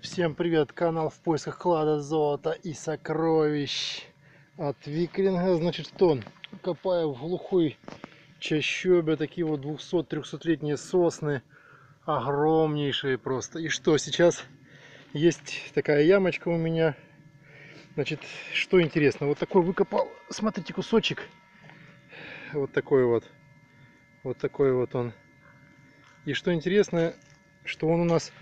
Всем привет, канал в поисках клада, золота и сокровищ от Виклинга. Значит, что? Копаю в глухой чащобе такие вот 200-300-летние сосны, огромнейшие просто. И что, сейчас есть такая ямочка у меня. Значит, что интересно, вот такой выкопал, смотрите, кусочек. Вот такой вот он. И что интересно, что он у нас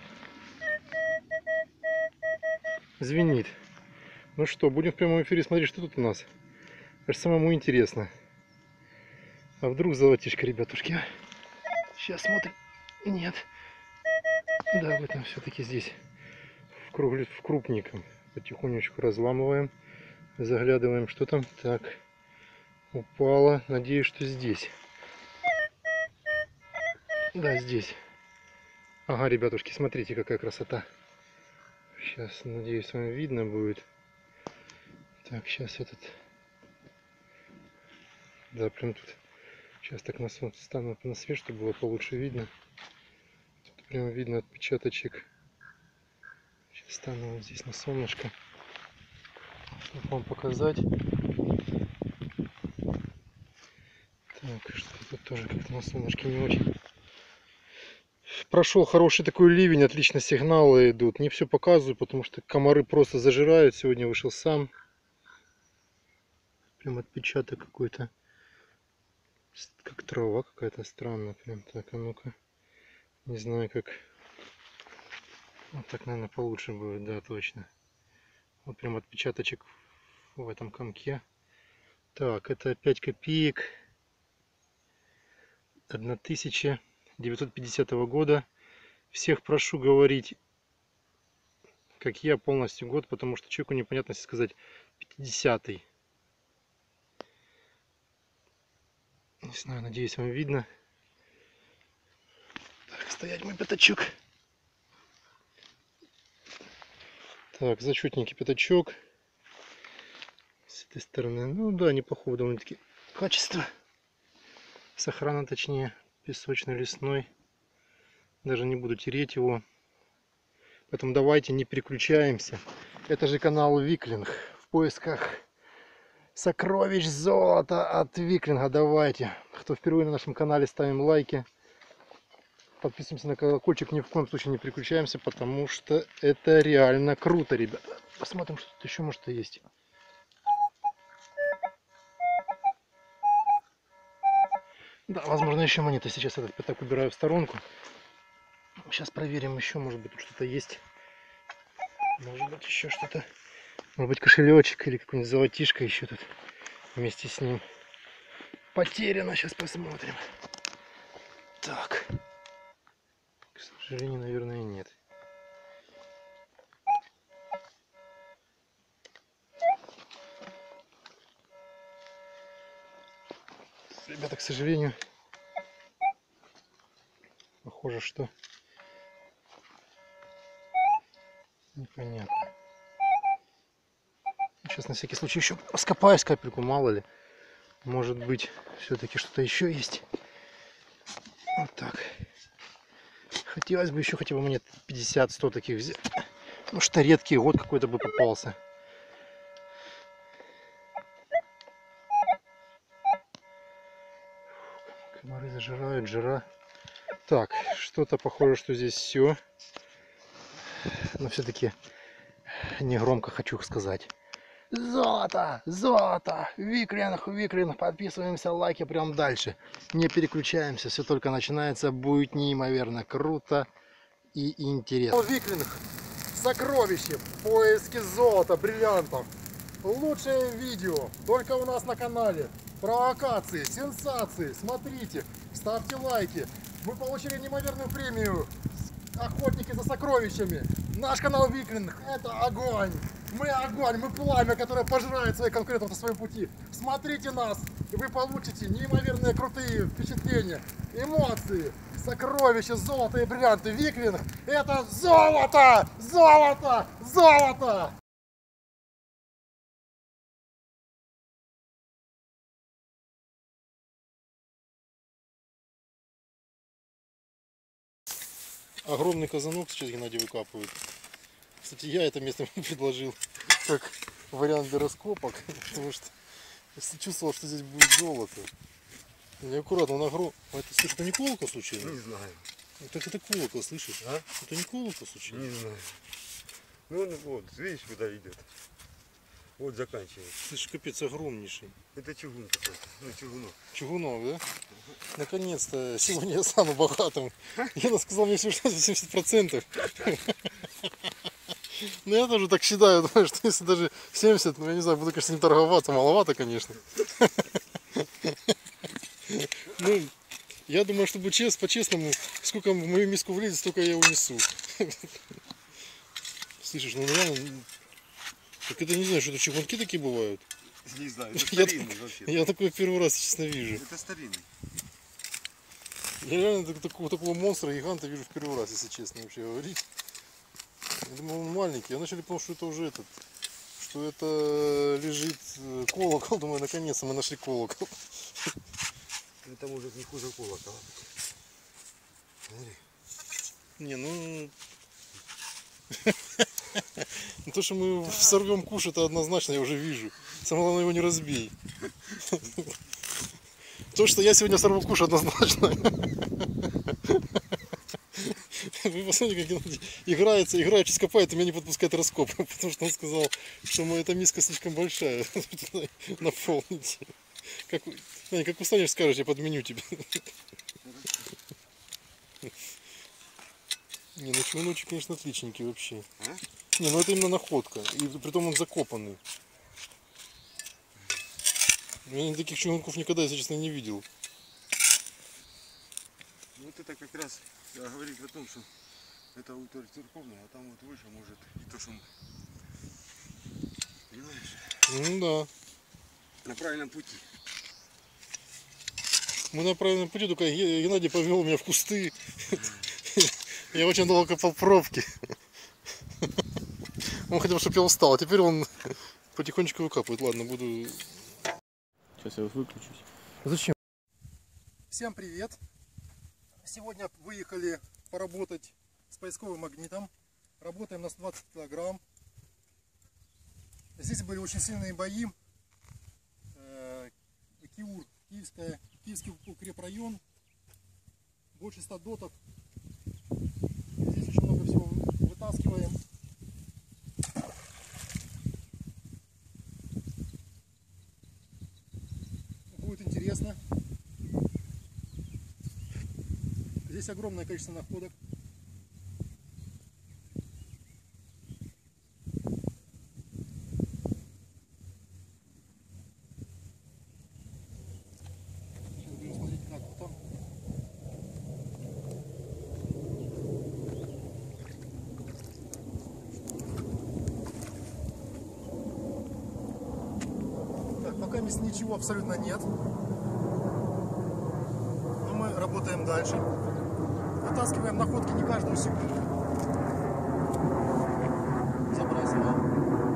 звенит. Ну что, будем в прямом эфире смотреть, что тут у нас. Аж самому интересно. А вдруг золотишко, ребятушки? Сейчас смотрим. Нет. Да, в этом все-таки здесь. В крупником. Потихонечку разламываем. Заглядываем, что там. Так. Упало. Надеюсь, что здесь. Да, здесь. Ага, ребятушки, смотрите, какая красота. Сейчас, надеюсь, вам видно будет. Так, сейчас этот... Да, прям тут. Сейчас так стану на свет, чтобы было получше видно. Тут прям видно отпечаточек. Сейчас стану вот здесь на солнышко, чтобы вам показать. Так, что тут тоже как-то на солнышке не очень. Прошел хороший такой ливень, отлично сигналы идут. Не все показываю, потому что комары просто зажирают. Сегодня вышел сам. Прям отпечаток какой-то. Как трава какая-то странная. Прям так, а ну-ка. Не знаю как. Вот так, наверное, получше будет, да, точно. Вот прям отпечаточек в этом комке. Так, это 5 копеек. 1950 года. Всех прошу говорить, как я, полностью год, потому что человеку непонятно, если сказать 50-й. Не знаю, надеюсь, вам видно. Так, стоять мой пятачок. Так, зачетненький пятачок. С этой стороны, ну да, неплохого довольно-таки качество. Сохрана, точнее, песочно-лесной. Даже не буду тереть его. Поэтому давайте не переключаемся. Это же канал Виклинг. В поисках сокровищ, золота от Виклинга. Давайте. Кто впервые на нашем канале, ставим лайки. Подписываемся на колокольчик. Ни в коем случае не переключаемся, потому что это реально круто, ребята. Посмотрим, что тут еще может есть. Да, возможно, еще монеты. Сейчас этот пятак убираю в сторонку. Сейчас проверим еще, может быть, тут что-то есть. Может быть, еще что-то. Может быть, кошелечек или какой-нибудь золотишко еще тут вместе с ним. Потеряно. Сейчас посмотрим. Так. К сожалению, наверное, нет. Ребята, к сожалению, похоже, что непонятно. Сейчас на всякий случай еще раскопаюсь капельку, мало ли. Может быть, все-таки что-то еще есть. Вот так. Хотелось бы еще хотя бы монет 50-100 таких взять. Ну что, редкий год какой-то бы попался. Комары зажирают, жира. Так, что-то похоже, что здесь все. Но все-таки не громко хочу сказать. Золото! Золото! Виклинг, Виклинг! Подписываемся, лайки прям дальше. Не переключаемся, все только начинается. Будет неимоверно круто и интересно. Виклинг! Сокровище! Поиски золота, бриллиантов! Лучшее видео только у нас на канале. Провокации, сенсации. Смотрите, ставьте лайки. Мы получили неимоверную премию «Охотники за сокровищами». Наш канал Виклинг — это огонь. Мы огонь, мы пламя, которое пожирает своих конкурентов на своем пути. Смотрите нас, и вы получите неимоверные крутые впечатления, эмоции, сокровища, золото и бриллианты. Виклинг — это золото! Золото! Золото! Огромный казанок сейчас Геннадий выкапывает. Кстати, я это место предложил как вариант для раскопок, потому что если чувствовал, что здесь будет золото. Неаккуратно на гром. Это, слушай, это не колокол случайно? Не знаю. Так это колокол, слышишь? А? Это не колокол случайно? Не знаю. Ну он вот, видишь, куда идет. Вот заканчивается. Слышь, капец, огромнейший. Это чугун какой-то. Ну, чугунок. Чугунок, да? Наконец-то, сегодня я стану богатым. Яна сказал мне все 80%. Ну я тоже так считаю, думаю, что если даже 70, ну я не знаю, буду, конечно, не торговаться, маловато, конечно. Ну, я думаю, что по-честному, сколько в мою миску влезет, столько я унесу. Слышишь, ну реально, так это не знаю, что это чугунки такие бывают. Не знаю, это старинный вообще. Я такой первый раз, честно, вижу. Это старинный. Я реально такого монстра, гиганта вижу в первый раз, если честно вообще говорить. Я думал, он маленький. Я начали помнить, что это уже этот, что это лежит колокол. Думаю, наконец-то мы нашли колокол. Это может не хуже колокола. Смотри. Не, ну... То, что мы сорвем куш, это однозначно, я уже вижу. Самое главное, его не разбей. То, что я сегодня сорву куш, однозначно. Вы посмотрите, как он играючи копает, и меня не подпускает раскоп. Потому что он сказал, что эта миска слишком большая. Наполнить. Как устанешь, скажешь, я подменю тебе. Не, ну чугуночек, конечно, отличненький вообще. А? Не, ну это именно находка. И притом он закопанный. Я таких чугунков никогда, если честно, не видел. Вот это как раз говорит о том, что это аудитория церковная, а там вот выше может и то, что... Понимаешь? Ну да. На правильном пути. Мы на правильном пути, только Геннадий повел меня в кусты. Я очень долго копал пробки. Он хотел, чтобы я устал, а теперь он потихонечку выкапывает. Ладно, буду... Сейчас я выключусь. Зачем? Всем привет! Сегодня выехали поработать с поисковым магнитом. Работаем на 120 килограмм. Здесь были очень сильные бои. Киур, Киевский укрепрайон. Больше 100 дотов. Здесь очень много всего вытаскиваем. Будет интересно. Здесь огромное количество находок. Сейчас будем смотреть, как там. Так, пока здесь ничего абсолютно нет. Но мы работаем дальше. Вытаскиваем находки не каждую секунду. Забрасываем.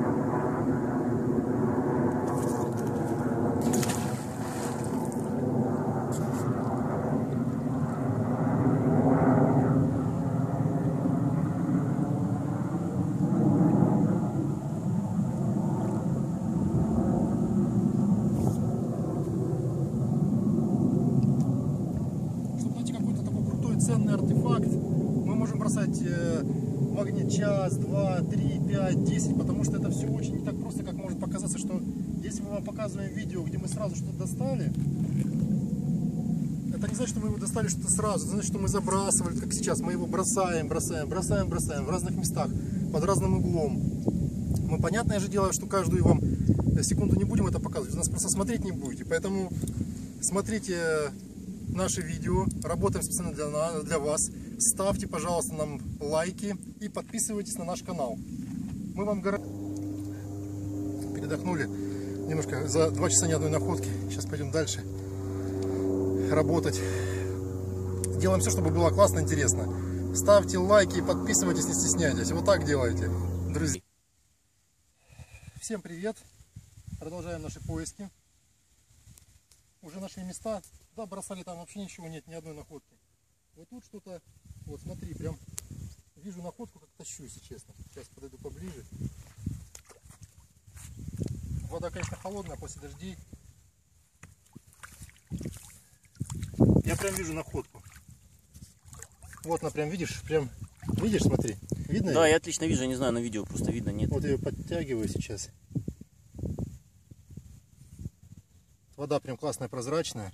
Чтобы найти какой-то такой крутой ценный артефакт, мы можем бросать магнит час, 2, 3, 5, 10, потому что это все очень не так просто, как может показаться, что если мы вам показываем видео, где мы сразу что-то достали, это не значит, что мы его достали что-то сразу, это значит, что мы забрасывали, как сейчас, мы его бросаем в разных местах, под разным углом. Мы, понятное же дело, что каждую вам секунду не будем это показывать, вы нас просто смотреть не будете, поэтому смотрите наши видео, работаем специально для вас. Ставьте, пожалуйста, нам лайки и подписывайтесь на наш канал. Мы вам передохнули немножко за 2 часа ни одной находки. Сейчас пойдем дальше работать. Делаем все, чтобы было классно, интересно. Ставьте лайки и подписывайтесь, не стесняйтесь. Вот так делайте, друзья. Всем привет! Продолжаем наши поиски. Уже нашли места. Да, бросали, там вообще ничего нет, ни одной находки. Вот тут что-то, вот смотри, прям вижу находку, как тащу, если честно. Сейчас подойду поближе. Вода, конечно, холодная после дождей. Я прям вижу находку. Вот она прям, видишь, видишь, смотри. Видно Да, её? я отлично вижу, я не знаю, на видео просто видно, нет. Вот я ее подтягиваю сейчас. Вода прям классная, прозрачная.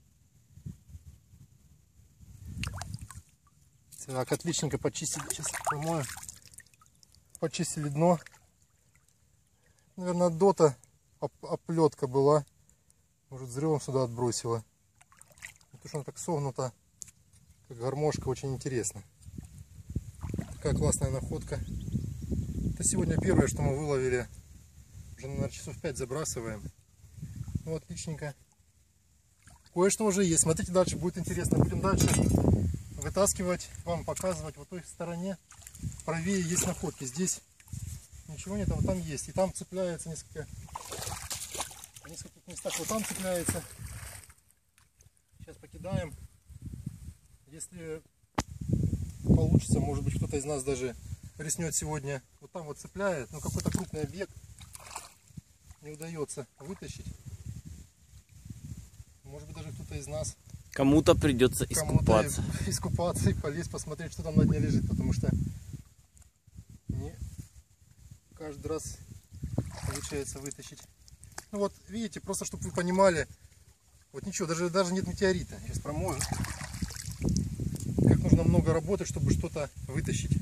Так, отличненько почистили. Сейчас помою. Почистили дно. Наверное, дота оплетка была. Может, взрывом сюда отбросила. Потому что она так согнута, как гармошка, очень интересно. Такая классная находка. Это сегодня первое, что мы выловили. Уже, наверное, часов 5 забрасываем. Ну, отличненько. Кое-что уже есть. Смотрите, дальше будет интересно. Будем дальше вытаскивать, вам показывать. Вот в той стороне правее есть находки. Здесь ничего нет, а вот там есть. И там цепляется несколько. В нескольких местах вот там цепляется. Сейчас покидаем. Если получится, может быть, кто-то из нас даже риснет сегодня. Вот там вот цепляет, но какой-то крупный объект не удается вытащить. Может быть, даже кто-то из нас Кому-то придется искупаться. искупаться и полезть посмотреть, что там на дне лежит, потому что не каждый раз получается вытащить. Ну вот, видите, просто чтобы вы понимали, вот ничего, даже нет метеорита. Сейчас промою. Как нужно много работать, чтобы что-то вытащить.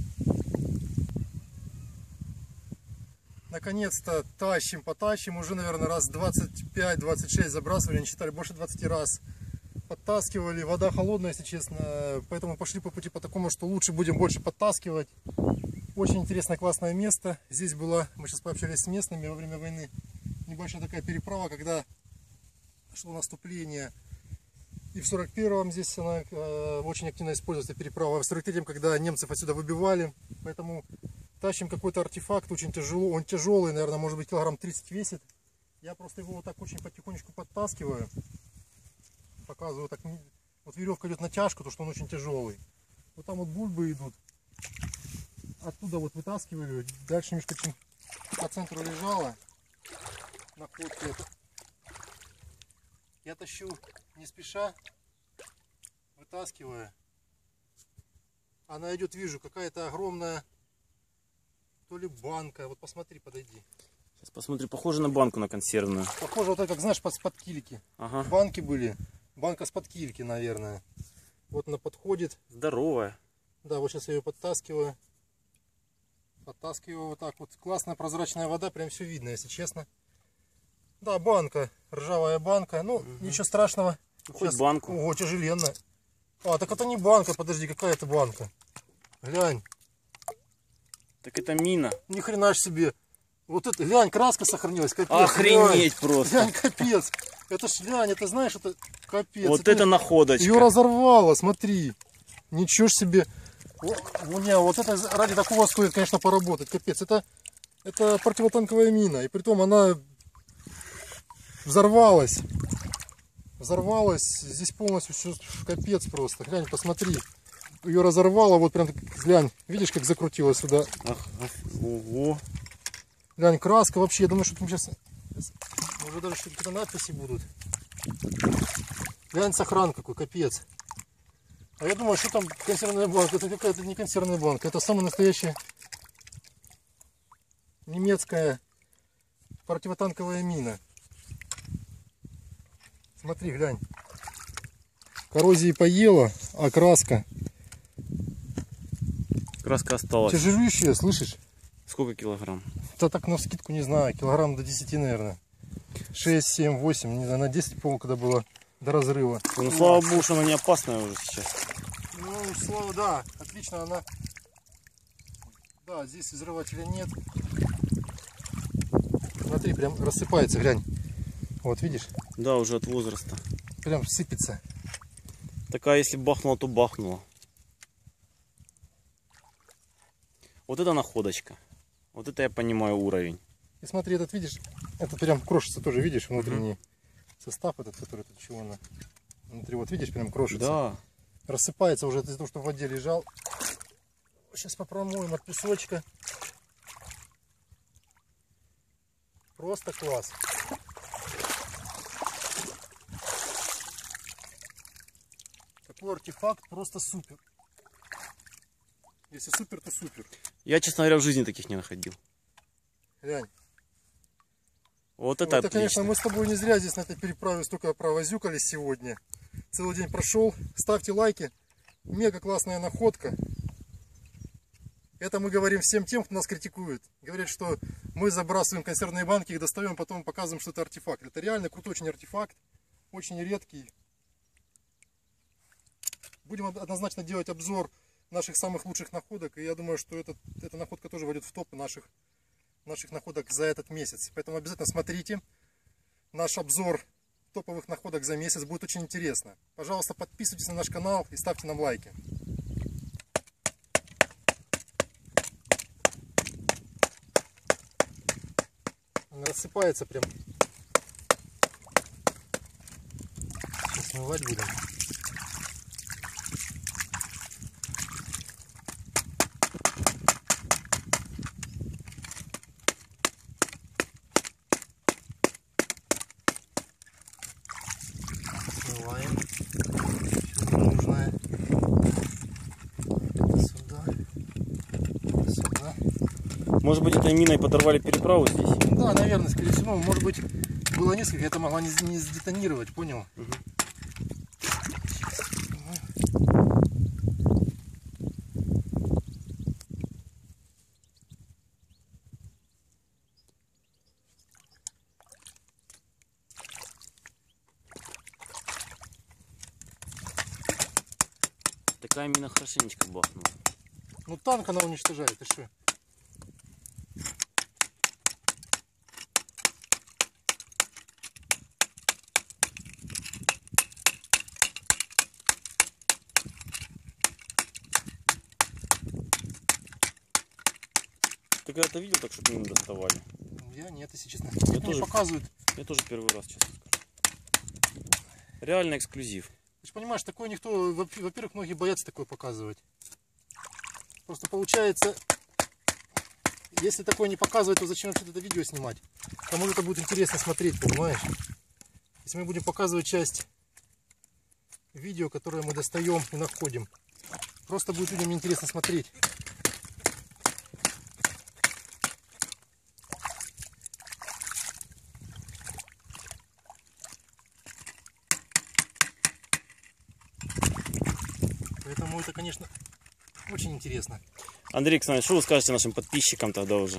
Наконец-то потащим. Уже, наверное, раз 25-26 забрасывали, не считали, больше 20 раз. Подтаскивали. Вода холодная, если честно. Поэтому пошли по пути по такому, что лучше будем больше подтаскивать. Очень интересное, классное место. Здесь была, мы сейчас пообщались с местными во время войны. Небольшая такая переправа, когда шло наступление. И в 41-м здесь она очень активно используется, переправа. А в 43-м, когда немцев отсюда выбивали. Поэтому тащим какой-то артефакт, очень тяжело. Он тяжелый, наверное, может быть, килограмм 30 весит. Я просто его вот так очень потихонечку подтаскиваю. Показываю так. Вот веревка идет натяжку, то что он очень тяжелый. Вот там вот бульбы идут. Оттуда вот вытаскивали. Дальше немножко по центру лежала находка. Я тащу не спеша, вытаскиваю. Она идет, вижу, какая-то огромная, то ли банка. Вот посмотри, подойди. Сейчас посмотрю, похоже на банку на консервную. Похоже, вот так, как знаешь, под кильки. Ага. Банки были. Банка с-под кильки, наверное. Вот она подходит. Здоровая. Да, вот сейчас я ее подтаскиваю. Подтаскиваю вот так вот. Классная прозрачная вода, прям все видно, если честно. Да, банка, ржавая банка. Ну, ничего страшного. Хоть Сейчас... банку. Ого, тяжеленная. А, так это не банка, подожди, какая это банка? Глянь. Так это мина. Ни хрена ж себе. Вот это, глянь, краска сохранилась, капец. Охренеть глянь. просто. Глянь, капец. Это ж, глянь, это знаешь, это капец. Вот это находочка. Ее разорвало, смотри. Ничего ж себе. Вот это ради такого стоит, конечно, поработать. Капец, это противотанковая мина. И притом она взорвалась. Взорвалась. Здесь полностью все капец просто. Глянь, посмотри. Ее разорвало, вот прям, глянь. Видишь, как закрутилось сюда. Ого. Глянь, краска вообще. Я думаю, что там сейчас уже даже какие-то надписи будут. Глянь, сохран какой, капец. А я думаю, что там консервная банка. Это какая-то не консервная банка. Это самая настоящая немецкая противотанковая мина. Смотри, глянь. Коррозии поела, а краска. Краска осталась. Тяжелющая, слышишь? Сколько килограмм? Это так навскидку не знаю. Килограмм до 10, наверное. 6, 7, 8. Не знаю, на 10, по-моему, когда было до разрыва. Ну, слава богу, что она не опасная уже сейчас. Ну, слава, да, отлично она. Да, здесь взрывателя нет. Смотри, прям рассыпается, глянь. Вот, видишь? Да, уже от возраста. Прям сыпется. Такая, если бахнула, то бахнула. Вот это находочка. Вот это я понимаю уровень. И смотри, этот, видишь, это прям крошится тоже, видишь, внутренний состав этот, который тут чего на внутри, вот видишь, прям крошится. Да. Рассыпается уже из-за того, что в воде лежал. Сейчас попромоем от песочка. Просто класс. Такой артефакт просто супер. Если супер, то супер. Я, честно говоря, в жизни таких не находил. Глянь. Вот Ну, это это, конечно, отлично. мы с тобой не зря здесь на этой переправе столько провозюкались сегодня. Целый день прошел. Ставьте лайки. Мега классная находка. Это мы говорим всем тем, кто нас критикует. Говорят, что мы забрасываем консервные банки, их достаем, потом показываем, что это артефакт. Это реально крутой очень артефакт. Очень редкий. Будем однозначно делать обзор наших самых лучших находок. И я думаю, что эта находка тоже войдет в топ наших находок за этот месяц. Поэтому обязательно смотрите наш обзор топовых находок за месяц. Будет очень интересно. Пожалуйста, подписывайтесь на наш канал и ставьте нам лайки. Она рассыпается прям. Сейчас смывать будем. Смываем. Все нужное. Это сюда. Это сюда. Может быть, этой миной подорвали переправу здесь? Да, наверное, скорее всего. Может быть, было несколько, это могла не сдетонировать, понял? Угу. Такая мина хорошенечко бахнула. Ну танк она уничтожает, ты что? Ты когда-то видел так, чтобы мину доставали? Я нет, если честно. Я Мне тоже. показывают. Я тоже первый раз, честно скажу. Реально эксклюзив. Ты же понимаешь, такое никто, во-первых, многие боятся такое показывать. Просто получается, если такое не показывать, то зачем вообще это видео снимать? Кому это будет интересно смотреть, понимаешь? Если мы будем показывать часть видео, которое мы достаем и находим, просто будет людям интересно смотреть. Поэтому это, конечно, очень интересно. Андрей Александрович, что вы скажете нашим подписчикам тогда уже?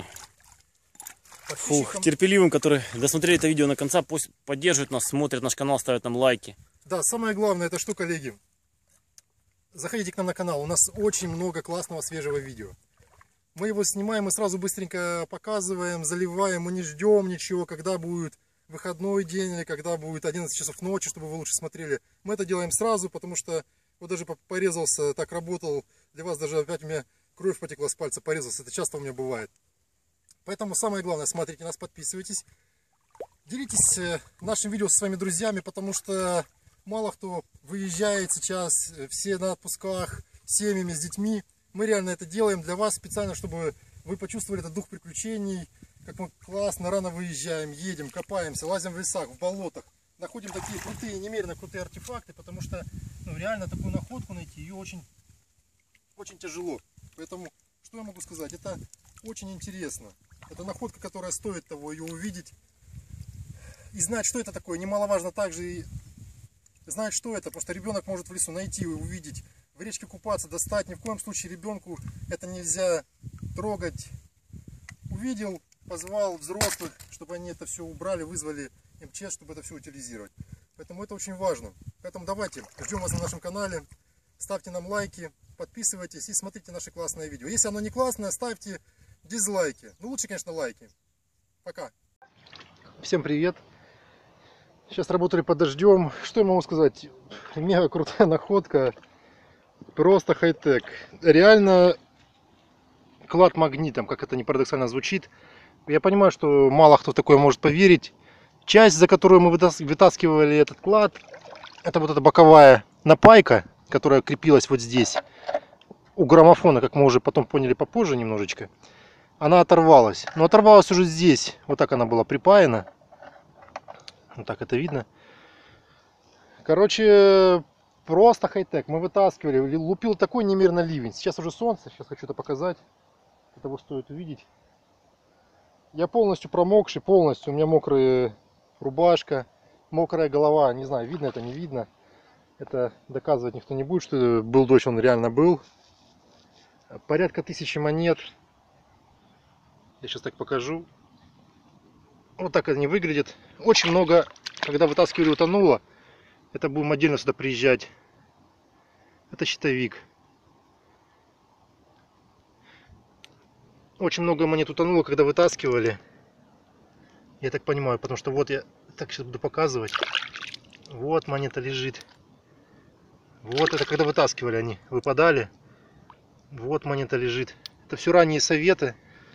Фух, Подписчикам- терпеливым, которые досмотрели это видео на конца, пусть поддерживают нас, смотрят наш канал, ставят нам лайки. Да, самое главное, это что, коллеги? Заходите к нам на канал, у нас очень много классного свежего видео. Мы его снимаем и сразу быстренько показываем, заливаем, мы не ждем ничего, когда будет выходной день или когда будет 11 часов ночи, чтобы вы лучше смотрели. Мы это делаем сразу, потому что вот даже порезался, так работал, для вас даже опять у меня кровь потекла с пальца, порезался, это часто у меня бывает. Поэтому самое главное, смотрите нас, подписывайтесь, делитесь нашим видео со своими друзьями, потому что мало кто выезжает сейчас, все на отпусках, с семьями, с детьми. Мы реально это делаем для вас специально, чтобы вы почувствовали этот дух приключений, как мы классно, рано выезжаем, едем, копаемся, лазим в лесах, в болотах. Находим такие крутые, немерено крутые артефакты, потому что реально такую находку найти, ее очень тяжело. Поэтому, что я могу сказать, это очень интересно. Это находка, которая стоит того, ее увидеть и знать, что это такое. Немаловажно также и знать, что это, потому что ребенок может в лесу найти и увидеть, в речке купаться, достать. Ни в коем случае ребенку это нельзя трогать. Увидел, позвал взрослых, чтобы они это все убрали, вызвали МЧС, чтобы это все утилизировать. Поэтому это очень важно. Поэтому давайте, ждем вас на нашем канале, ставьте нам лайки, подписывайтесь и смотрите наши классные видео. Если оно не классное, ставьте дизлайки. Ну лучше, конечно, лайки. Пока. Всем привет. Сейчас работали под дождем. Что я могу сказать? Мега крутая находка. Просто хай-тек. Реально клад магнитом, как это не парадоксально звучит. Я понимаю, что мало кто в такое может поверить. Часть, за которую мы вытаскивали этот клад, это вот эта боковая напайка, которая крепилась вот здесь. у граммофона, как мы уже потом поняли попозже немножечко, она оторвалась. Но оторвалась уже здесь. Вот так она была припаяна. Вот так это видно. Короче, просто хай-тек. Мы вытаскивали. Лупил такой немерно ливень. Сейчас уже солнце. Сейчас хочу это показать. Этого стоит увидеть. Я полностью промокший. Полностью. У меня мокрая рубашка. Мокрая голова. Не знаю, видно это, не видно. Это доказывать никто не будет, что был дождь. Он реально был. Порядка 1000 монет. Я сейчас так покажу. Вот так они выглядят. Очень много, когда вытаскивали, утонуло. Это будем отдельно сюда приезжать. Это щитовик. Очень много монет утонуло, когда вытаскивали. Я так понимаю, потому что вот я так сейчас буду показывать. Вот монета лежит. Вот это когда вытаскивали, они выпадали. Вот монета лежит. Это все ранние советы.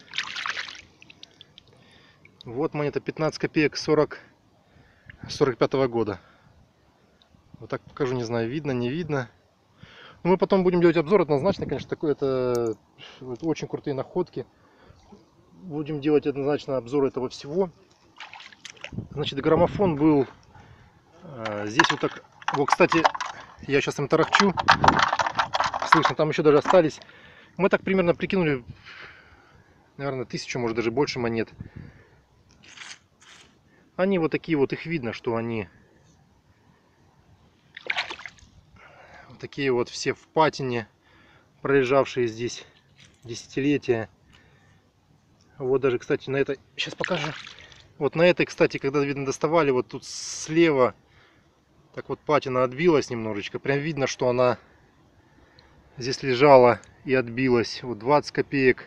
Вот монета 15 копеек 45-го года. Вот так покажу, не знаю, видно, не видно. Но мы потом будем делать обзор, однозначно, конечно, такой это очень крутые находки. Будем делать однозначно обзор этого всего. Значит, граммофон был здесь вот так. Вот, кстати, я сейчас им тарахчу. Слышно, там еще даже остались. Мы так примерно прикинули, наверное, 1000, может даже больше монет. Они вот такие вот, их видно, что они вот такие вот все в патине, пролежавшие здесь десятилетия. Вот даже, кстати, на этой, сейчас покажу. Вот на этой, кстати, когда, видно, доставали, вот тут слева, так вот патина отбилась немножечко. Прям видно, что она здесь лежала и отбилась. Вот 20 копеек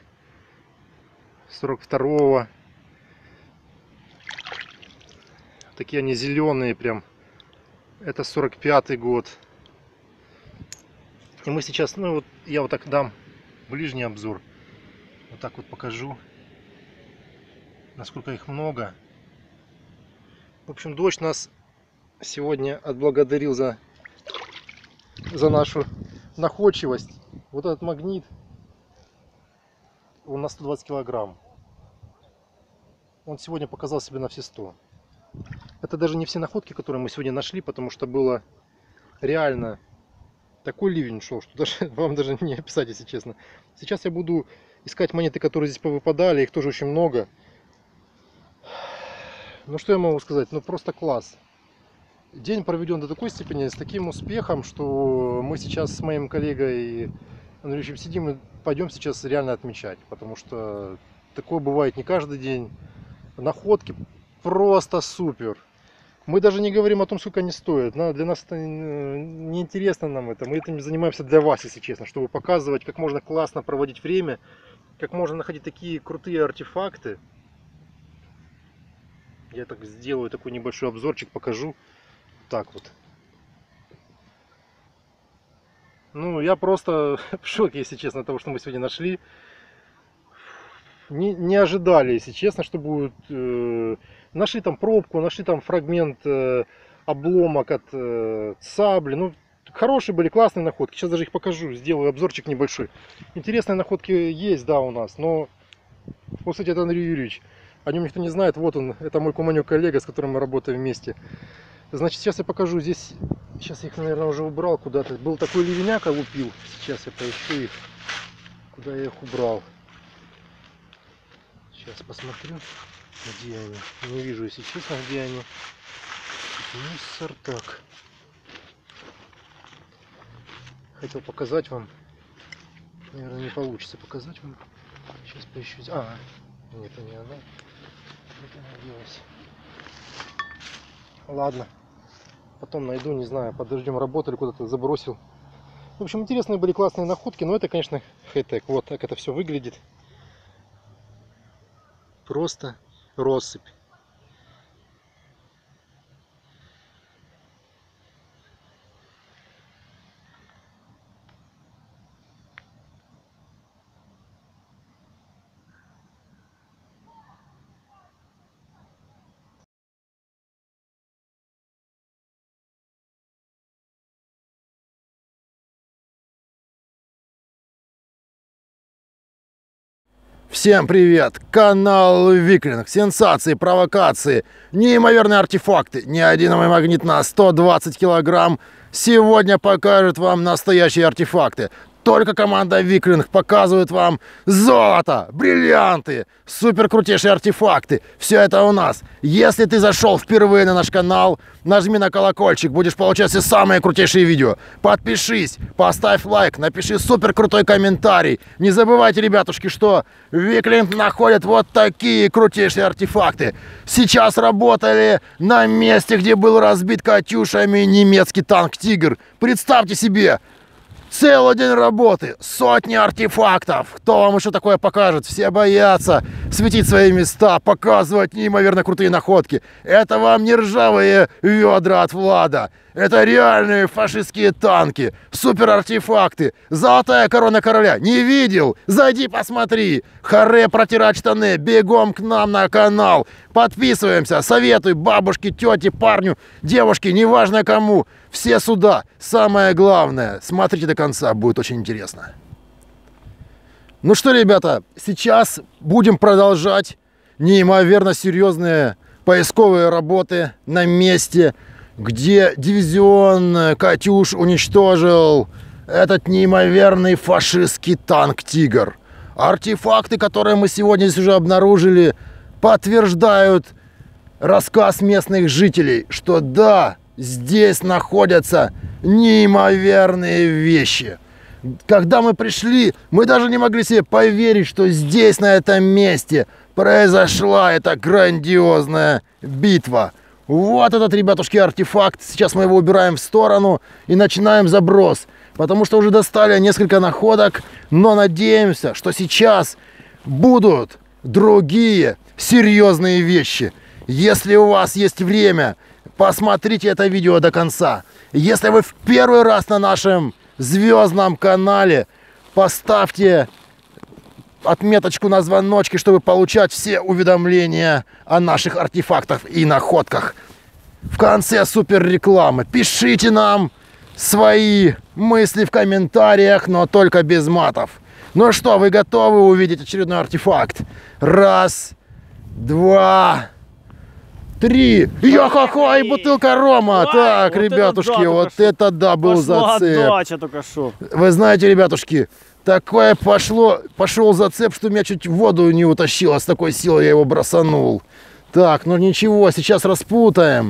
42-го. Такие они зеленые прям. Это 45-й год. И мы сейчас, ну вот, я вот так дам ближний обзор. Вот так вот покажу, насколько их много. В общем, дождь нас сегодня отблагодарил за нашу находчивость. Вот этот магнит, он на 120 килограмм. Он сегодня показал себя на все 100. Это даже не все находки, которые мы сегодня нашли, потому что было реально такой ливень шел, что даже вам даже не описать, если честно. Сейчас я буду искать монеты, которые здесь повыпадали, их тоже очень много. Ну что я могу сказать, ну просто класс. День проведен до такой степени, с таким успехом, что мы сейчас с моим коллегой Андреевичем сидим и пойдем сейчас реально отмечать, потому что такое бывает не каждый день. Находки просто супер. Мы даже не говорим о том, сколько они стоят. Для нас это не интересно нам это. Мы этим занимаемся для вас, если честно, чтобы показывать, как можно классно проводить время, как можно находить такие крутые артефакты. Я так сделаю такой небольшой обзорчик, покажу. Так вот. Ну, я просто в шоке, если честно, от того, что мы сегодня нашли. Не ожидали, если честно, что будет. Нашли там пробку, нашли там фрагмент обломок от сабли. Ну, хорошие были, классные находки. Сейчас даже их покажу, сделаю обзорчик небольшой. Интересные находки есть, да, у нас. Но, вот, кстати, это Андрей Юрьевич. О нем никто не знает. Вот он, это мой куманек-коллега, с которым мы работаем вместе. Значит, сейчас я покажу. Здесь, сейчас я их, наверное, уже убрал куда-то. Был такой ливняк, лупил. Сейчас я поищу их. Куда я их убрал. Сейчас посмотрю, где они. Не вижу, если честно, где они. Мусор, так. Хотел показать вам. Наверное, не получится показать вам. Сейчас поищу. Нет, это не она. Где она делась? Ладно. Потом найду, не знаю, под дождем работали, куда-то забросил. В общем, интересные были, классные находки, но это, конечно, хай-тек. Вот так это все выглядит. Просто россыпь. Всем привет! Канал Виклинг. Сенсации, провокации, неимоверные артефакты. Неодиновый магнит на 120 килограмм сегодня покажет вам настоящие артефакты. Только команда Виклинг показывает вам золото, бриллианты, супер крутейшие артефакты. Все это у нас. Если ты зашел впервые на наш канал, нажми на колокольчик, будешь получать все самые крутейшие видео. Подпишись, поставь лайк, напиши супер крутой комментарий. Не забывайте, ребятушки, что Виклинг находит вот такие крутейшие артефакты. Сейчас работали на месте, где был разбит катюшами немецкий танк «Тигр». Представьте себе! Целый день работы, сотни артефактов. Кто вам еще такое покажет? Все боятся светить свои места, показывать неимоверно крутые находки. Это вам не ржавые ведра от Влада. Это реальные фашистские танки, супер артефакты. Золотая корона короля. Не видел? Зайди посмотри. Харе протирать штаны. Бегом к нам на канал. Подписываемся. Советуй бабушке, тете, парню, девушке, неважно кому. Все сюда. Самое главное. Смотрите до конца. Будет очень интересно. Ну что, ребята, сейчас будем продолжать неимоверно серьезные поисковые работы на месте, где дивизион «Катюш» уничтожил этот неимоверный фашистский танк «Тигр». Артефакты, которые мы сегодня здесь уже обнаружили, подтверждают рассказ местных жителей, что да, здесь находятся неимоверные вещи. Когда мы пришли, мы даже не могли себе поверить, что здесь, на этом месте, произошла эта грандиозная битва. Вот этот, ребятушки, артефакт. Сейчас мы его убираем в сторону и начинаем заброс. Потому что уже достали несколько находок. Но надеемся, что сейчас будут другие серьезные вещи. Если у вас есть время, посмотрите это видео до конца. Если вы в первый раз на нашем звездном канале, поставьте отметочку на звоночке, чтобы получать все уведомления о наших артефактах и находках. В конце супер рекламы. Пишите нам свои мысли в комментариях, но только без матов. Ну что, вы готовы увидеть очередной артефакт? Раз, два, три. Йо-хо-хо, и бутылка рома. Ой, Так, вот ребятушки, это вот да, это да, был Пошла зацеп. отдача только что. Вы знаете, ребятушки, такое пошел зацеп, что меня чуть в воду не утащило. С такой силой я его бросанул. Так, ну ничего, сейчас распутаем.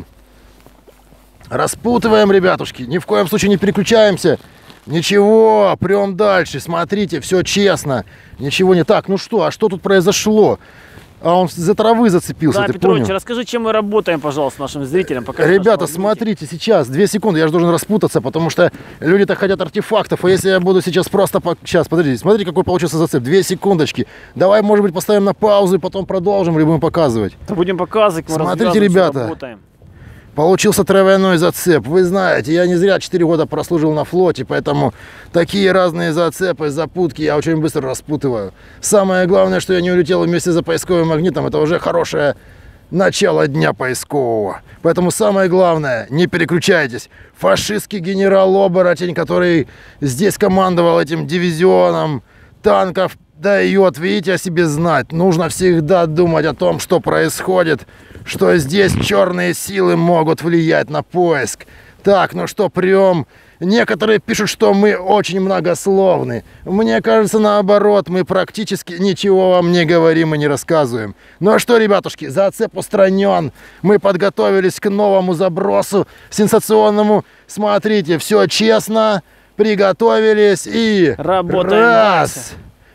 Распутываем, ребятушки. Ни в коем случае не переключаемся. Ничего, прям дальше. Смотрите, все честно. Ничего не так. Ну что, а что тут произошло? А он за травы зацепился, Да, ты Петрович, понял? расскажи, чем мы работаем, пожалуйста, нашим зрителям. Покажи Ребята, нашего смотрите, сейчас, 2 секунды, я же должен распутаться, потому что люди-то хотят артефактов, а если я буду сейчас просто... Сейчас, подождите, смотрите, какой получился зацеп, 2 секундочки. Давай, может быть, поставим на паузу и потом продолжим или будем показывать. Да будем показывать, мы Смотрите, развязываемся, ребята. работаем. Получился травяной зацеп. Вы знаете, я не зря 4 года прослужил на флоте, поэтому такие разные зацепы, запутки я очень быстро распутываю. Самое главное, что я не улетел вместе за поисковым магнитом, это уже хорошее начало дня поискового. Поэтому самое главное, не переключайтесь. Фашистский генерал-оборотень, который здесь командовал этим дивизионом танков, дает, видите, о себе знать. Нужно всегда думать о том, что происходит, что здесь черные силы могут влиять на поиск. Так, ну что, прям... Некоторые пишут, что мы очень многословны. Мне кажется, наоборот, мы практически ничего вам не говорим и не рассказываем. Ну а что, ребятушки, зацеп устранен. Мы подготовились к новому забросу, сенсационному. Смотрите, все честно, приготовились и... Работаем Раз, дальше.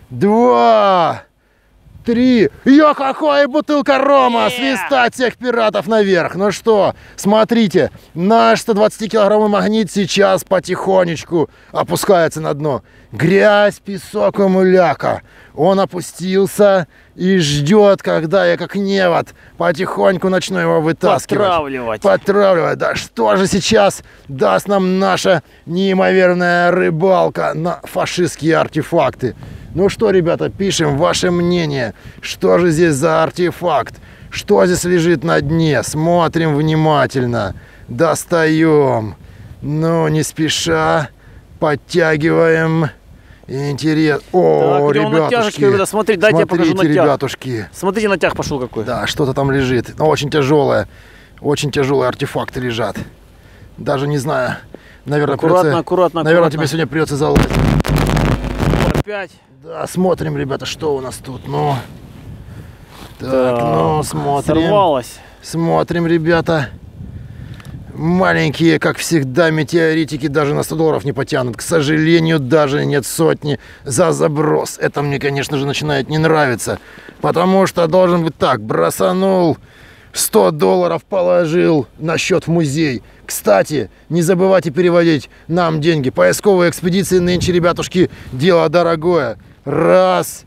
два, три. Йо-хо-хо, и бутылка рома. Свистать всех пиратов наверх. Ну что, смотрите, наш 120-килограммовый магнит сейчас потихонечку опускается на дно. Грязь, песок и муляка. Он опустился и ждет, когда я как невод потихоньку начну его вытаскивать. Потравливать. Да что же сейчас даст нам наша неимоверная рыбалка на фашистские артефакты? Ну что, ребята, пишем ваше мнение. Что же здесь за артефакт? Что здесь лежит на дне? Смотрим внимательно. Достаем. Ну, не спеша. Подтягиваем. Интересно. Так, О, идем на тяжечке, ребята, ребятушки. смотри, дайте я покажу Смотрите, натяг. ребятушки. Смотрите, натяг пошел какой. Да, что-то там лежит. Но очень тяжелое. Очень тяжелые артефакты лежат. Даже не знаю. Наверное, Аккуратно, аккуратно, наверное, аккуратно. тебе сегодня придется залазить. Опять. Да, смотрим, ребята, что у нас тут. Ну. Так, Так, ну, смотрим. Сорвалось. Смотрим, ребята. Маленькие, как всегда, метеоритики даже на 100 долларов не потянут. К сожалению, даже нет сотни за заброс. Это мне, конечно же, начинает не нравиться. Потому что должен быть так. Бросанул, 100 долларов положил на счет в музей. Кстати, не забывайте переводить нам деньги. Поисковые экспедиции нынче, ребятушки, дело дорогое. Раз,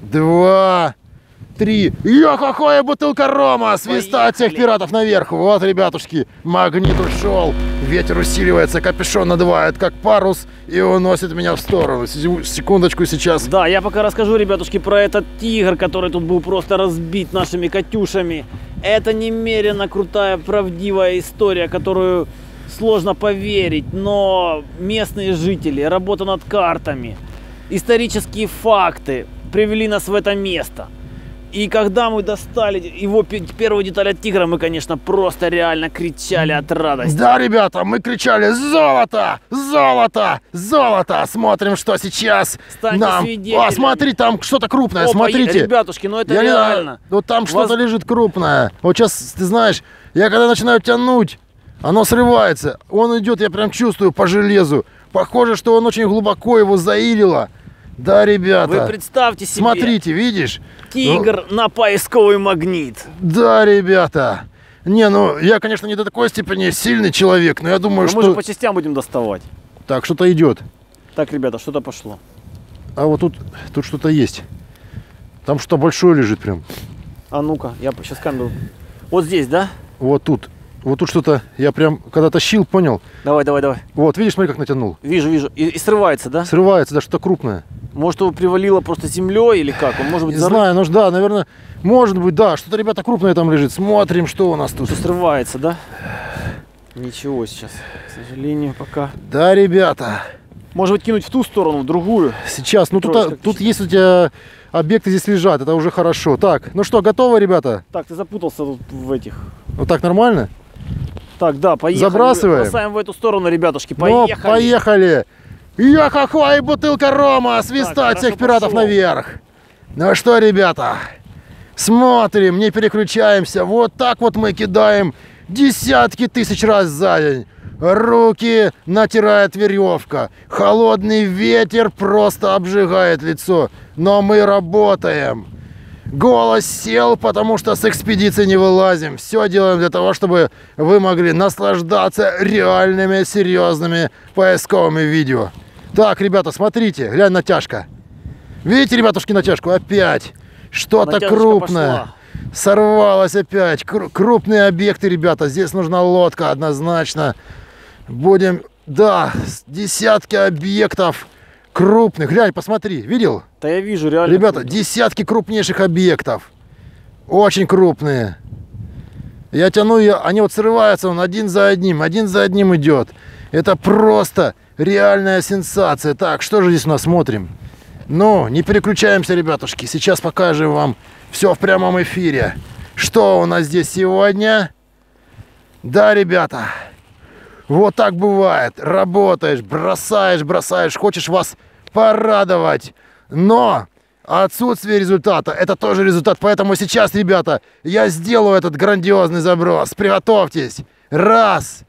два, три. Йо-хо-хо, и бутылка рома! Свистать всех Поехали. пиратов наверх. Вот, ребятушки, магнит ушел. Ветер усиливается, капюшон надувает, как парус, и уносит меня в сторону. Секундочку сейчас. Да, я пока расскажу, ребятушки, про этот тигр, который тут был просто разбит нашими катюшами. Это немерено крутая, правдивая история, которую сложно поверить, но местные жители, работа над картами, исторические факты привели нас в это место. И когда мы достали его первую деталь от тигра, мы, конечно, просто реально кричали от радости. Да, ребята, мы кричали: золото! Золото! Золото! Смотрим, что сейчас Станьте нам... свидетелями. О, смотри, там что-то крупное, Опа, смотрите. ребятушки, ну это Я не знаю, реально. вот там что-то Воз- лежит крупное. Вот сейчас, ты знаешь, я когда начинаю тянуть, оно срывается. Он идет, я прям чувствую по железу. Похоже, что он очень глубоко его заилило. Да, ребята. Вы представьте себе, Смотрите, видишь? тигр на поисковый магнит. Да, ребята. Не, ну, я, конечно, не до такой степени сильный человек, но я думаю, Но что... мы же по частям будем доставать. Так, что-то идет. Так, ребята, что-то пошло. А вот тут что-то есть. Там что-то большое лежит прям. А ну-ка, я сейчас камеру. Вот здесь, да? Вот тут. Вот тут что-то, я прям, когда тащил, понял. Давай, давай, давай. Вот, видишь, смотри, как натянул. Вижу, вижу. И срывается, да? Срывается, да, что-то крупное. Может, его привалило просто землей или как? Он может быть Не знаю, ну да, наверное, может быть, да, что-то, ребята, крупное там лежит. Смотрим, что у нас тут. срывается, да? Ничего сейчас, к сожалению, пока. Да, ребята, Может быть, кинуть в ту сторону, в другую. сейчас, ну Троечка тут кричит. есть у тебя объекты здесь лежат, это уже хорошо. Так, ну что, готовы, ребята? Так, ты запутался тут в этих. Вот так нормально? Так, да, поехали. Забрасываем? Бросаем в эту сторону, ребятушки. Ну, Поехали. поехали! Йо-хо-хо, и бутылка рома! Свистать Так, всех хорошо, пиратов пошел. наверх! Ну что, ребята, смотрим, не переключаемся. Вот так вот мы кидаем десятки тысяч раз за день. Руки натирает веревка. Холодный ветер просто обжигает лицо. Но мы работаем. Голос сел, потому что с экспедиции не вылазим. Все делаем для того, чтобы вы могли наслаждаться реальными, серьезными поисковыми видео. Так, ребята, смотрите, глянь, натяжка. Видите, ребятушки, натяжку? Опять что-то Натяжечка крупное. пошла. Сорвалось опять. Крупные объекты, ребята. Здесь нужна лодка однозначно. Будем, да, десятки объектов крупных. Глянь, посмотри, видел? Да я вижу, реально. Ребята, круто. десятки крупнейших объектов. Очень крупные. Я тяну ее, они вот срываются, он один за одним идет. Это просто реальная сенсация. Так, что же здесь у нас смотрим? Ну, не переключаемся, ребятушки. Сейчас покажем вам все в прямом эфире. Что у нас здесь сегодня? Да, ребята. Вот так бывает. Работаешь, бросаешь, хочешь вас порадовать. Но отсутствие результата – это тоже результат. Поэтому сейчас, ребята, я сделаю этот грандиозный заброс. Приготовьтесь. Раз,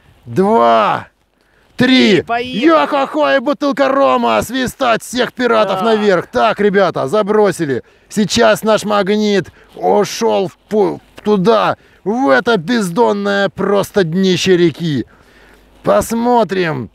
два, три. Поехали. Йо-хо-хо, и бутылка рома. Свистать всех пиратов Да. наверх. Так, ребята, забросили. Сейчас наш магнит ушел туда, в это бездонное просто днище реки. Посмотрим,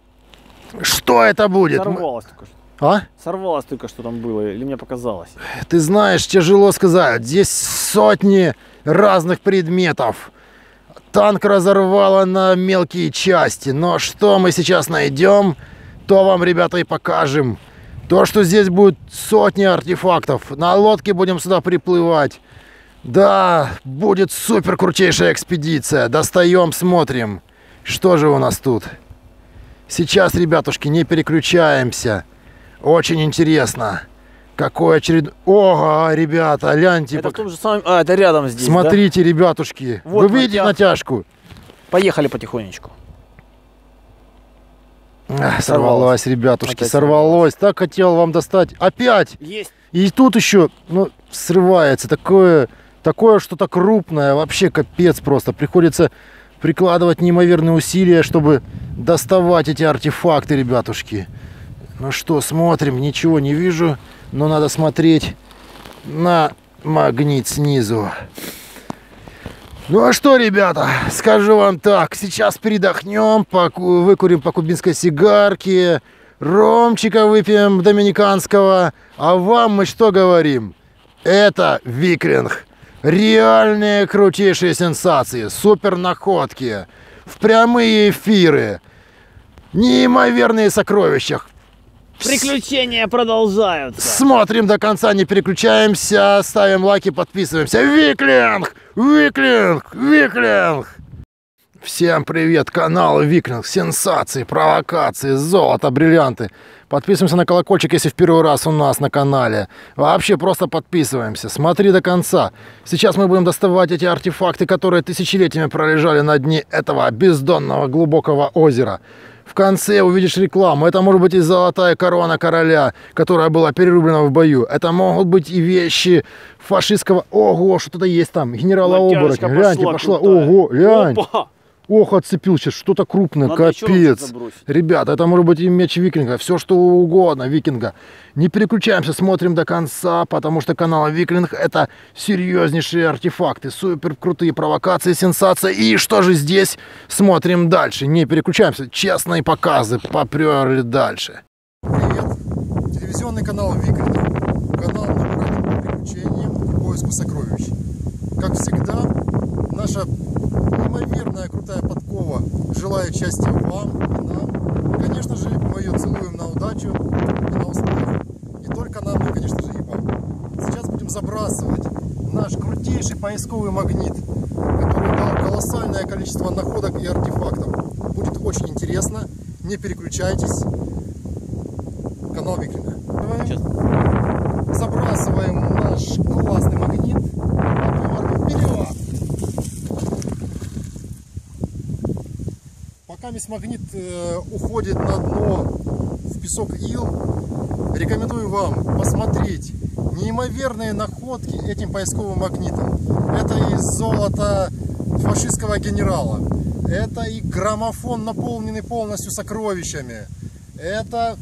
что это будет. Сорвалось только что. А? Сорвалось только что там было, или мне показалось. Ты знаешь, тяжело сказать. Здесь сотни разных предметов. Танк разорвало на мелкие части. Но что мы сейчас найдем, то вам, ребята, и покажем. То, что здесь будет сотни артефактов. На лодке будем сюда приплывать. Да, будет супер крутейшая экспедиция. Достаем, смотрим. Что же у нас тут? Сейчас, ребятушки, не переключаемся. Очень интересно. Какой очередной... Ого, ребята, гляньте. Это в том же самом... А, это рядом здесь, Смотрите, ребятушки. Вот Вы видите натяжку? Поехали потихонечку. Сорвалось, ребятушки, Опять сорвалось. Так хотел вам достать. Опять! Есть. И тут еще, ну, срывается. Такое что-то крупное. Вообще капец просто. Приходится прикладывать неимоверные усилия, чтобы доставать эти артефакты, ребятушки. Ну что, смотрим. Ничего не вижу. Но надо смотреть на магнит снизу. Ну а что, ребята, скажу вам так, сейчас передохнем, выкурим по кубинской сигарке, ромчика выпьем доминиканского, а вам мы что говорим? Это Викинг. Реальные крутейшие сенсации, супер находки, в прямые эфиры, неимоверные сокровища. Приключения продолжаются. Смотрим до конца, не переключаемся, ставим лайки, подписываемся. Викинг! Викинг! Викинг! Всем привет, канал Викинг. Сенсации, провокации, золото, бриллианты. Подписываемся на колокольчик, если в первый раз у нас на канале. Вообще просто подписываемся. Смотри до конца. Сейчас мы будем доставать эти артефакты, которые тысячелетиями пролежали на дне этого бездонного глубокого озера. В конце увидишь рекламу. Это может быть и золотая корона короля, которая была перерублена в бою. Это могут быть и вещи фашистского... Ого, что-то есть там. Генерала-оборотня. Гляньте, пошла. Ого, глянь. Опа! Ох, отцепил сейчас что-то крупное. Надо еще Капец. забросить. Ребята, это может быть и меч викинга. Все что угодно викинга. Не переключаемся, смотрим до конца, потому что канал Викинг — это серьезнейшие артефакты, супер крутые провокации, сенсации. И что же здесь? Смотрим дальше. Не переключаемся. Честные показы. Попрёрли дальше. Привет. Телевизионный канал Викинг. Канал, направленный по приключениям и поиску сокровищ. Как всегда, наша неимоверная крутая подкова желает счастья вам и нам. Конечно же, мы ее целуем на удачу и на успех. И только нам, и, конечно же, и вам. Сейчас будем забрасывать наш крутейший поисковый магнит, который дал колоссальное количество находок и артефактов. Будет очень интересно. Не переключайтесь. Канал Викинга. Забрасываем наш классный магнит. Вперед! Пока весь магнит уходит на дно в песок ил, рекомендую вам посмотреть неимоверные находки этим поисковым магнитом. Это и золото фашистского генерала, это и граммофон, наполненный полностью сокровищами, это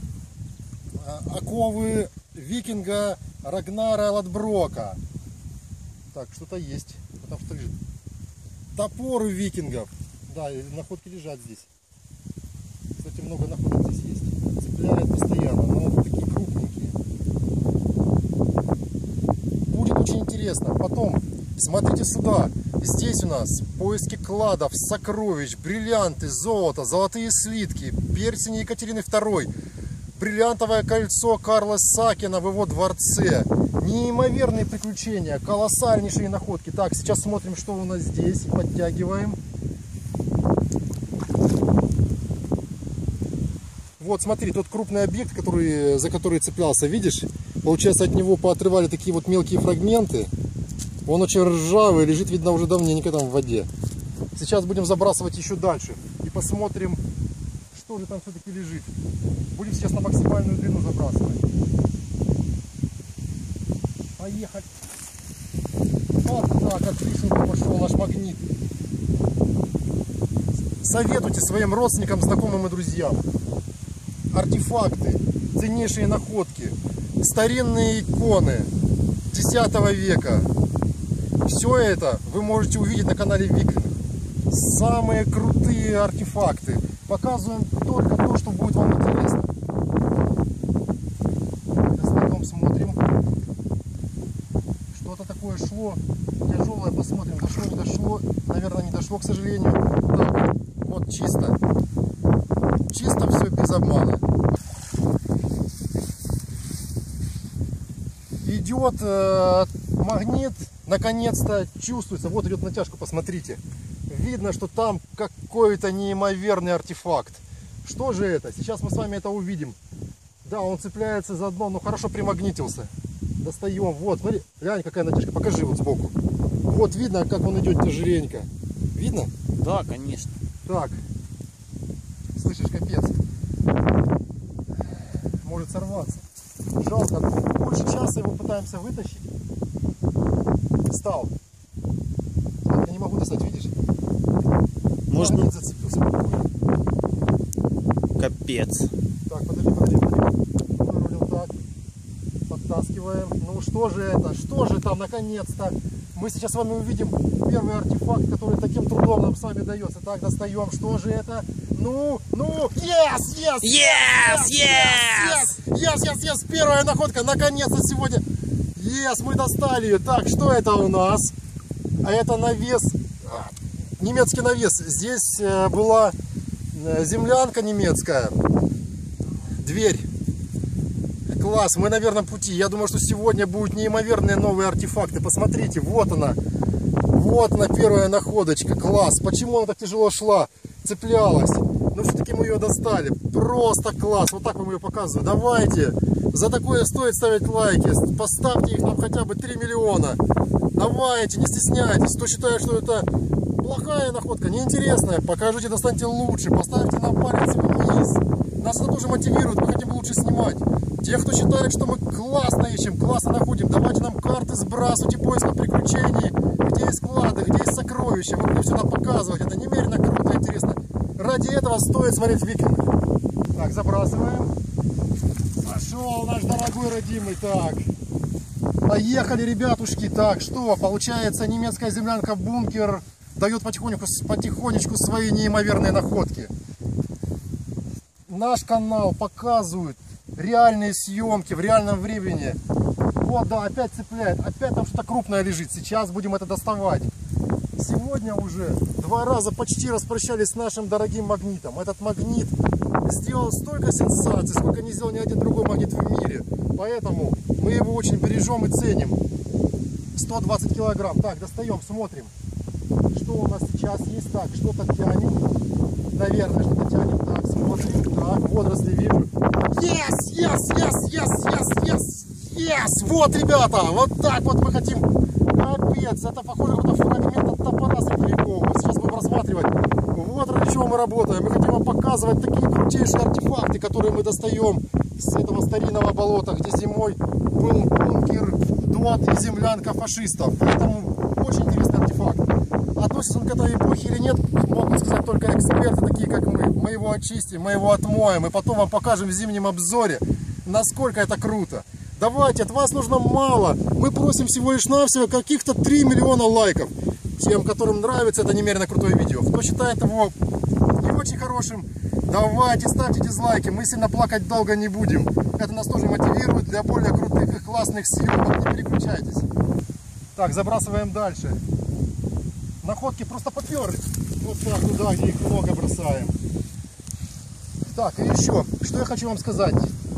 оковы викинга Рагнара Ладброка. Так, что-то есть, потому что лежит. Топоры викингов. Да, находки лежат здесь. Кстати, много находок здесь есть. Цепляют постоянно, но вот такие крупненькие. Будет очень интересно. Потом, смотрите сюда. Здесь у нас поиски кладов, сокровищ, бриллианты, золото, золотые слитки, перстень Екатерины II, бриллиантовое кольцо Карла Сакина в его дворце. Неимоверные приключения, колоссальнейшие находки. Так, сейчас смотрим, что у нас здесь. Подтягиваем. Вот смотри, тот крупный объект, за который цеплялся, видишь? Получается, от него поотрывали такие вот мелкие фрагменты. Он очень ржавый, лежит, видно, уже давненько там в воде. Сейчас будем забрасывать еще дальше. И посмотрим, что же там все-таки лежит. Будем сейчас на максимальную длину забрасывать. Поехали. Вот так, отлично пошел наш магнит. Советуйте своим родственникам, знакомым и друзьям. Артефакты, ценнейшие находки, старинные иконы X века. Все это вы можете увидеть на канале Викинг. Самые крутые артефакты. Показываем только то, что будет вам интересно. Остальном смотрим. Что-то такое шло. Тяжелое, посмотрим, дошло, не дошло. Наверное, не дошло, к сожалению. Так, вот чисто. Чисто все без обмана. Идет магнит, наконец-то чувствуется. Вот идет натяжка, посмотрите. Видно, что там какой-то неимоверный артефакт. Что же это? Сейчас мы с вами это увидим. Да, он цепляется за дно, но хорошо примагнитился. Достаем. Вот, смотри, глянь, какая натяжка. Покажи вот сбоку. Вот видно, как он идет тяжеленько. Видно? Да, конечно. Так. Слышишь, капец. Может сорваться. Жалко. Больше часа его пытаемся вытащить. Встал. Так, я не могу достать, видишь? Можно... Магнит зацепился. Капец. Так, подожди. Вырулил так. Подтаскиваем. Ну что же это? Что же там, наконец-то? Мы сейчас с вами увидим первый артефакт, который таким трудом нам с вами дается. Так, достаем. Что же это? Ну, yes! Yes! Первая находка, наконец-то сегодня. Yes, мы достали ее. Так, что это у нас? А это навес, немецкий навес. Здесь была землянка немецкая. Дверь. Класс, мы на верном пути. Я думаю, что сегодня будут неимоверные новые артефакты. Посмотрите, вот она. Вот она, первая находочка. Класс. Почему она так тяжело шла? Цеплялась. Ну, все-таки мы ее достали. Просто класс. Вот так вам ее показываю. Давайте. За такое стоит ставить лайки. Поставьте их нам хотя бы 3 миллиона. Давайте, не стесняйтесь. Кто считает, что это плохая находка, неинтересная, покажите, достаньте лучше. Поставьте нам палец вниз. Нас это тоже мотивирует. Мы хотим лучше снимать. Те, кто считает, что мы классно ищем, классно находим, давайте нам карты сбрасывайте, поиска приключений, где есть клады, где есть сокровища. Вы будете все нам показывать. Это немерено круто и интересно. Ради этого стоит смотреть Викингов. Так, забрасываем. Пошел наш дорогой родимый. Так. Поехали, ребятушки. Так, что? Получается, немецкая землянка бункер дает потихонечку свои неимоверные находки. Наш канал показывает реальные съемки в реальном времени. Вот, да, опять цепляет. Опять там что-то крупное лежит. Сейчас будем это доставать. Сегодня уже 2 раза почти распрощались с нашим дорогим магнитом. Этот магнит сделал столько сенсаций, сколько не сделал ни один другой магнит в мире. Поэтому мы его очень бережем и ценим. 120 килограмм. Так, достаем, смотрим. Что у нас сейчас есть? Так, что-то тянем. Наверное, что-то тянем. Так, смотрим. Так, водоросли вижу. Yes! Вот, ребята, вот так вот мы хотим. Капец, это похоже на фрагмент от топора средневекового. Сейчас будем рассматривать. Вот ради чего мы работаем. Мы хотим вам показывать такие крутейшие артефакты, которые мы достаем с этого старинного болота, где зимой был бункер, дот и землянка фашистов. Поэтому очень интересный артефакт. Относится он к этой эпохе или нет, могут сказать только эксперты, такие как мы. Мы его очистим, мы его отмоем и потом вам покажем в зимнем обзоре, насколько это круто. Давайте, от вас нужно мало. Мы просим всего лишь навсего каких-то 3 миллиона лайков. Тем, которым нравится это немерено крутое видео. Кто считает его не очень хорошим, давайте ставьте дизлайки. Мы сильно плакать долго не будем. Это нас тоже мотивирует для более крутых и классных съемок. Не переключайтесь. Так, забрасываем дальше. Находки просто поперли. Вот так, туда, где их много, бросаем. Так, и еще, что я хочу вам сказать.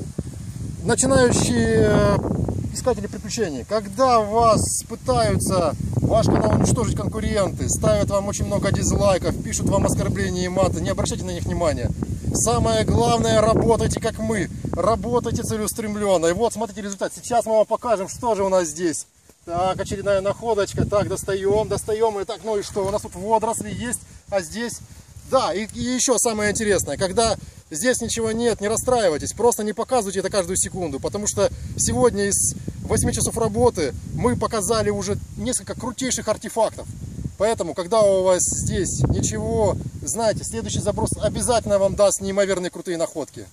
Начинающие искатели приключений. Когда вас пытаются ваш канал уничтожить конкуренты, ставят вам очень много дизлайков, пишут вам оскорбления и маты, не обращайте на них внимания. Самое главное, работайте как мы. Работайте целеустремленно. И вот, смотрите результат. Сейчас мы вам покажем, что же у нас здесь. Так, очередная находочка. Так, достаем. И так, ну и что? У нас тут водоросли есть, а здесь... Да, и еще самое интересное, когда здесь ничего нет, не расстраивайтесь, просто не показывайте это каждую секунду, потому что сегодня из 8 часов работы мы показали уже несколько крутейших артефактов. Поэтому, когда у вас здесь ничего, знаете, следующий заброс обязательно вам даст неимоверные крутые находки.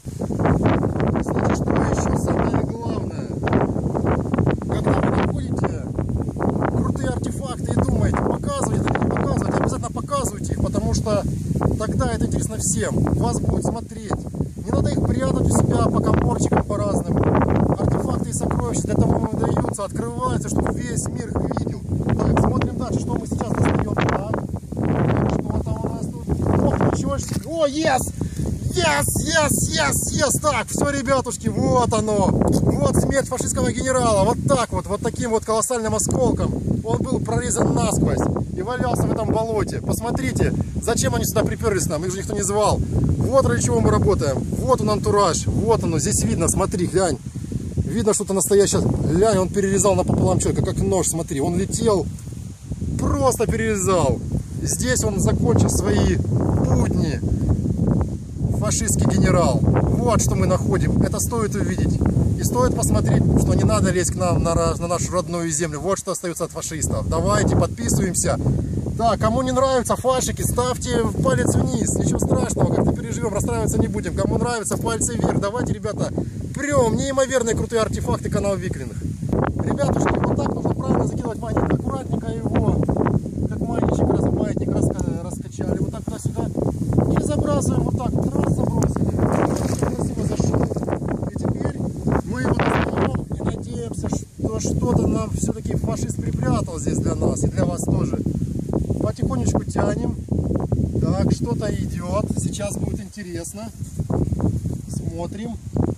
Знаете, что еще самое главное? Когда вы находите крутые артефакты и думаете, показывать или не показывать, обязательно показывайте их, потому что тогда это интересно всем, вас будут смотреть. Не надо их прятать у себя по коморчикам по разным. Артефакты и сокровища для того им даются, открываются, чтобы весь мир их видел. Так, смотрим дальше, что мы сейчас достаем. Так, что там у нас тут? Ох, ничего себе! О, yes! Yes! Так, все, ребятушки, вот оно. Вот смерть фашистского генерала. Вот так вот таким вот колоссальным осколком. Он был прорезан насквозь и валялся в этом болоте. Посмотрите, зачем они сюда приперлись к нам, их же никто не звал. Вот ради чего мы работаем. Вот он антураж, вот оно, здесь видно, смотри, глянь. Видно что-то настоящее. Глянь, он перерезал напополам человека, как нож, смотри. Он летел, просто перерезал. Здесь он закончил свои будни. Фашистский генерал. Вот что мы находим. Это стоит увидеть. И стоит посмотреть, что не надо лезть к нам на нашу родную землю. Вот что остается от фашистов. Давайте подписываемся. Да, кому не нравятся фашики, ставьте палец вниз. Ничего страшного, как-то переживем, расстраиваться не будем. Кому нравится, пальцы вверх. Давайте, ребята, прям неимоверные крутые артефакты канала Виклиных. Ребятушки, вот так нужно правильно закидывать маятник. Аккуратненько его, как маятник раскачали. Вот так туда-сюда. И забрасываем вот так вот. Раз, забросили. Красиво зашел. И теперь мы его достаем и надеемся, что что-то нам все-таки фашист припрятал здесь для нас и для вас тоже. Потихонечку тянем. Так, что-то идет. Сейчас будет интересно. Смотрим.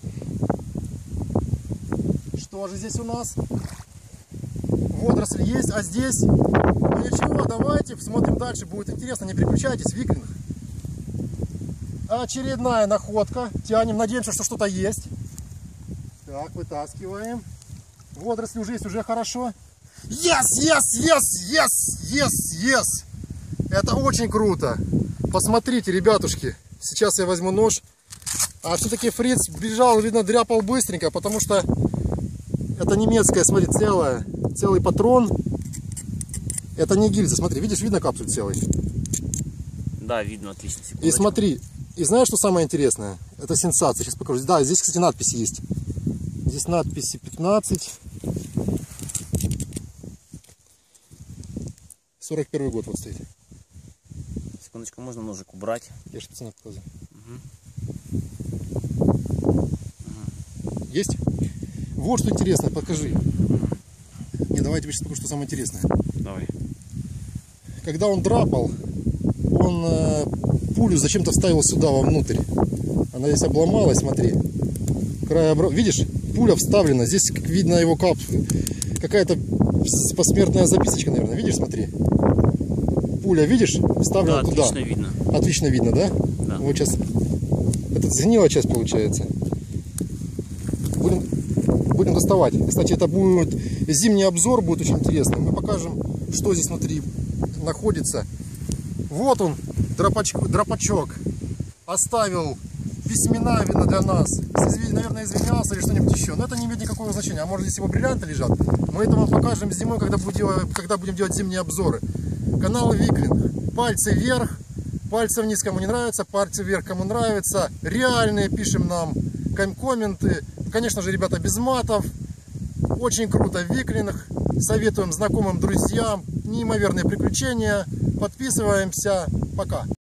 Что же здесь у нас? Водоросли есть, а здесь... Ну ничего, давайте смотрим дальше. Будет интересно. Не переключайтесь, Виклинг. Очередная находка. Тянем. Надеемся, что что-то есть. Так, вытаскиваем. Водоросли уже есть, уже хорошо. Yes! Это очень круто. Посмотрите, ребятушки. Сейчас я возьму нож. А все-таки фриц бежал, видно, дряпал быстренько, потому что это немецкая, смотри, целый патрон. Это не гильза, смотри, видишь, видно капсуль целый? Да, видно, отлично. И смотри, и знаешь, что самое интересное? Это сенсация, сейчас покажу. Да, здесь, кстати, надписи есть. Здесь надписи 15. 41 год вот стоит. Секундочку, можно ножик убрать? Я же пацанам показываю. Угу. Есть? Вот что интересно, покажи. Не, давай я тебе сейчас покажу, что самое интересное. Давай. Когда он драпал, он пулю зачем-то вставил сюда, вовнутрь. Она здесь обломалась, смотри. Видишь, пуля вставлена. Здесь, как видно, его капсула. Какая-то посмертная записочка, наверное. Видишь, смотри. Пуля, видишь, вставлена туда. Отлично видно. Отлично видно, да? Да. Вот сейчас. Это сгнила часть получается. Будем доставать. Кстати, это будет зимний обзор, будет очень интересно. Мы покажем, что здесь внутри находится. Вот он, драпачок. Оставил письмена, видно, для нас. Наверное, извинялся или что-нибудь еще. Но это не имеет никакого значения. А может, здесь его бриллианты лежат. Мы это вам покажем зимой, когда будем делать зимние обзоры. Канал Виклинг. Пальцы вверх, пальцы вниз, кому не нравится, пальцы вверх, кому нравится. Реальные, пишем нам комменты. Конечно же, ребята, без матов. Очень круто. Виклинг. Советуем знакомым, друзьям. Неимоверные приключения. Подписываемся. Пока.